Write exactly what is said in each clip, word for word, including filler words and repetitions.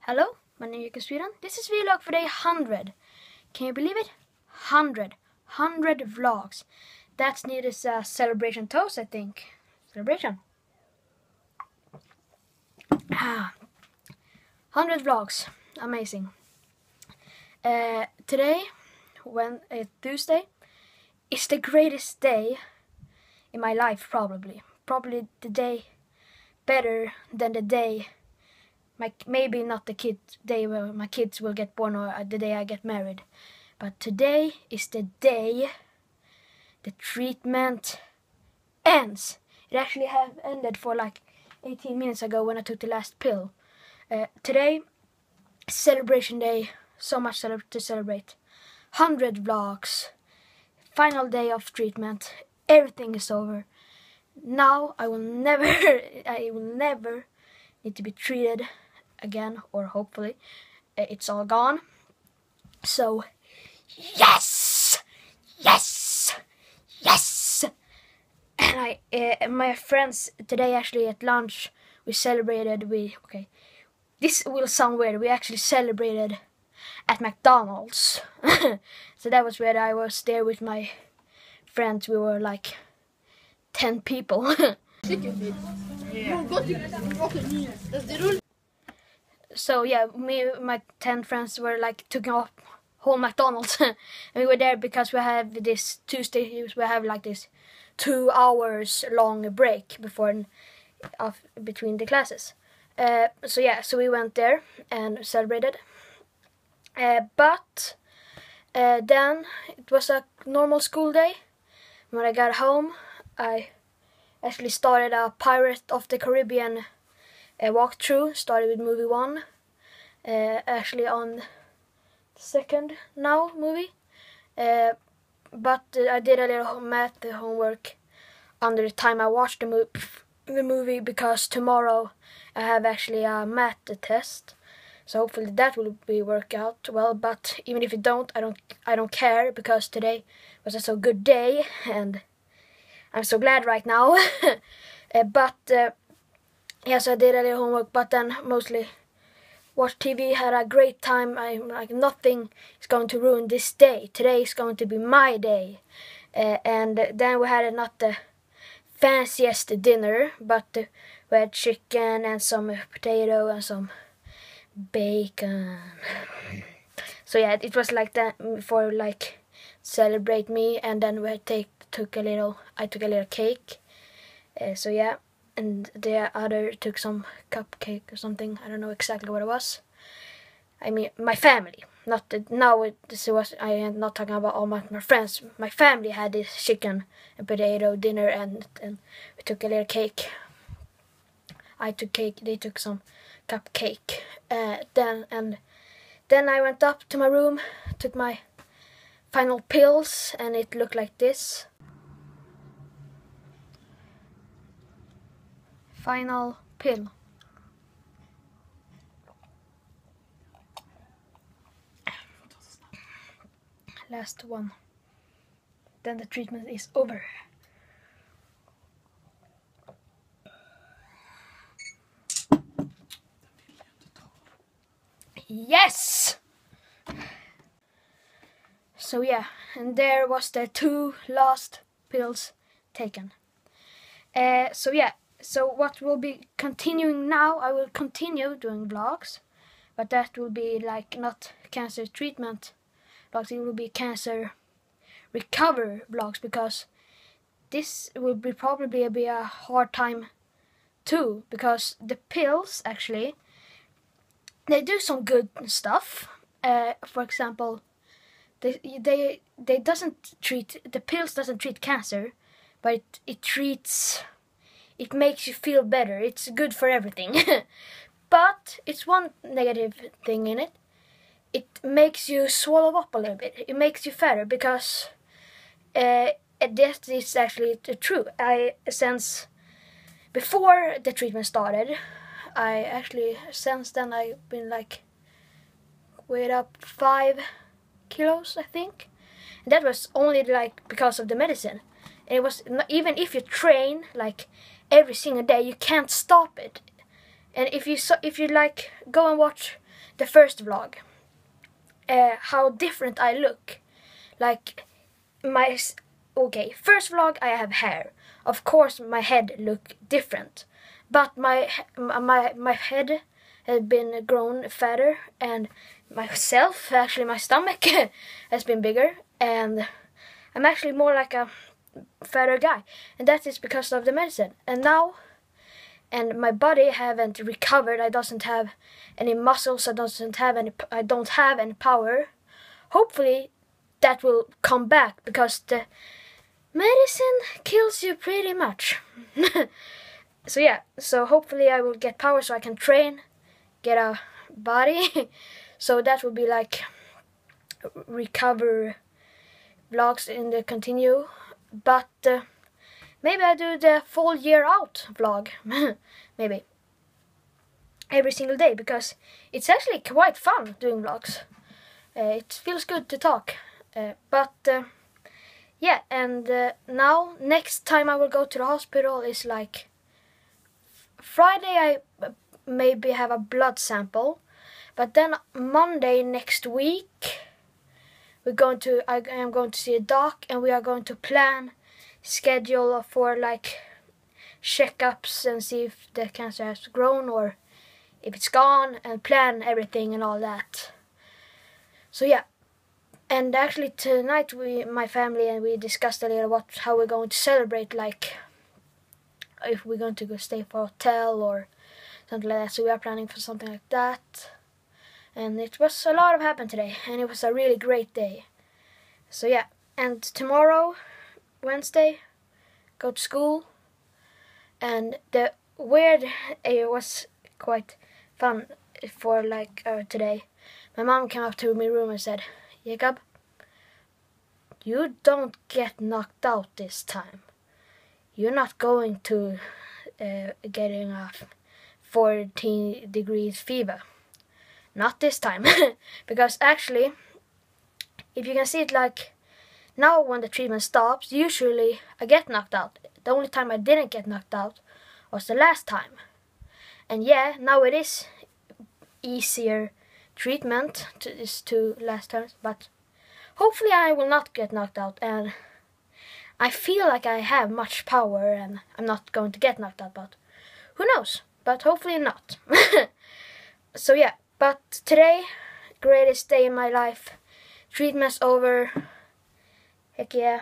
Hello, my name is Jukka Sweden. This is vlog for day one hundred. Can you believe it? one hundred. one hundred vlogs. That's needed as a celebration toast, I think. Celebration. Ah, one hundred vlogs. Amazing. Uh, today, when it's Tuesday, is the greatest day in my life, probably. Probably the day better than the day My, maybe not the kid day where my kids will get born or the day I get married. But today is the day the treatment ends. It actually have ended for like eighteen minutes ago when I took the last pill. Uh, today, celebration day. So much cele to celebrate. one hundred vlogs. Final day of treatment. Everything is over. Now I will never, I will never need to be treated again, or hopefully uh, it's all gone. So yes, yes, yes. And I, uh, my friends today actually at lunch we celebrated. We okay, this will sound weird. We actually celebrated at McDonald's. So that was where I was there with my friends. We were like ten people. So yeah, me and my ten friends were like taking off whole McDonald's. And we were there because we have this Tuesday, we have like this two hours long break before of between the classes. Uh, so yeah, so we went there and celebrated. Uh, but uh, then it was a normal school day. When I got home, I actually started a Pirate of the Caribbean uh, walkthrough. Started with movie one. Uh, actually on the second now movie. Uh, but uh, I did a little math homework under the time I watched the, mo the movie because tomorrow I have actually a math test. So hopefully that will be work out well. But even if it don't, I don't I don't care because today was a so good day and I'm so glad right now. uh, but uh, yes, I did a little homework, but then mostly watched T V, had a great time. I'm like nothing is going to ruin this day. Today is going to be my day. Uh, and then we had not the fanciest dinner, but uh, we had chicken and some uh, potato and some bacon. So yeah, it was like that for like celebrate me, and then we take took a little. I took a little cake. Uh, so yeah, and the other took some cupcake or something. I don't know exactly what it was. I mean, my family. Not the, now. It, this was. I am not talking about all my, my friends. My family had this chicken and potato dinner, and and we took a little cake. I took cake. They took some cupcake. Uh, then and then I went up to my room, took my final pills, and it looked like this. Final pill. Last one. Then the treatment is over. Yes! So yeah, and there was the two last pills taken. Uh, so yeah, so what will be continuing now, I will continue doing vlogs, but that will be like not cancer treatment vlogs, it will be cancer recover vlogs, because this will be probably be a hard time too, because the pills actually, they do some good stuff. Uh, for example, they they they doesn't treat the pills doesn't treat cancer, but it, it treats. It makes you feel better. It's good for everything. But it's one negative thing in it. It makes you swallow up a little bit. It makes you fatter because uh, that is actually true. I since before the treatment started, I actually since then I've been like weighed up five kilos, I think. And that was only like because of the medicine. And it was not, even if you train like every single day, you can't stop it. And if you so, if you like go and watch the first vlog, uh, how different I look. Like my okay, first vlog I have hair. Of course my head look different, but my my my head has been grown fatter, and myself, actually my stomach has been bigger, and I'm actually more like a fatter guy, and that is because of the medicine. And now, and my body haven't recovered. I doesn't have any muscles. I doesn't have any. I don't have any power. Hopefully, that will come back, because the medicine kills you pretty much. So yeah. So hopefully I will get power so I can train, get a body. So that will be like recover vlogs in the continue. But uh, maybe I do the full year out vlog. Maybe every single day, because it's actually quite fun doing vlogs. Uh, it feels good to talk. Uh, but uh, yeah, and uh, now next time I will go to the hospital is like Friday. I maybe have a blood sample, but then Monday next week we're going to I am going to see a doc, and we are going to plan schedule for like checkups and see if the cancer has grown or if it's gone, and plan everything and all that. So yeah, and actually tonight we, my family, and we discussed a little what how we're going to celebrate, like if we're going to go stay for a hotel or something like that. So we are planning for something like that. And it was a lot of happened today, and it was a really great day. So yeah, and tomorrow, Wednesday, go to school. And the weird, it was quite fun for like uh, today. My mom came up to my room and said, "Jacob, you don't get knocked out this time. You're not going to uh, getting a fourteen degrees fever. Not this time." Because actually, if you can see it, like now when the treatment stops, usually I get knocked out. The only time I didn't get knocked out was the last time. And yeah, now it is easier treatment to these two last times, but hopefully I will not get knocked out, and I feel like I have much power and I'm not going to get knocked out, but who knows? But hopefully not. So yeah. But today, greatest day in my life. Treatment's over. Heck yeah.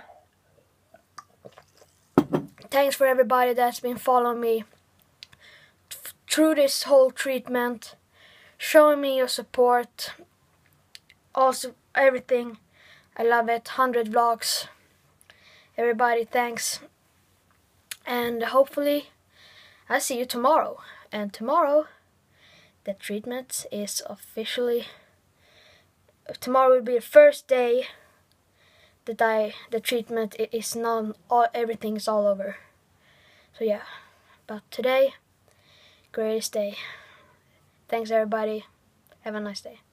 Thanks for everybody that's been following me through this whole treatment, showing me your support. Also, everything. I love it. one hundred vlogs. Everybody, thanks. And hopefully, I'll see you tomorrow. And tomorrow, the treatment is officially, tomorrow will be the first day that I, the treatment is non, all, everything is all over. So yeah, but today, greatest day. Thanks everybody, have a nice day.